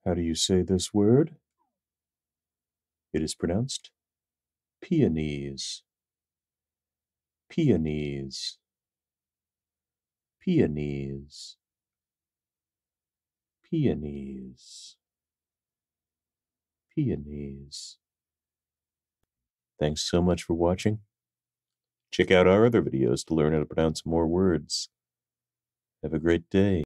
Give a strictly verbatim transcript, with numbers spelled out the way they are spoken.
How do you say this word? It is pronounced peonies. Peonies. Peonies. Peonies. Peonies. Thanks so much for watching. Check out our other videos to learn how to pronounce more words. Have a great day.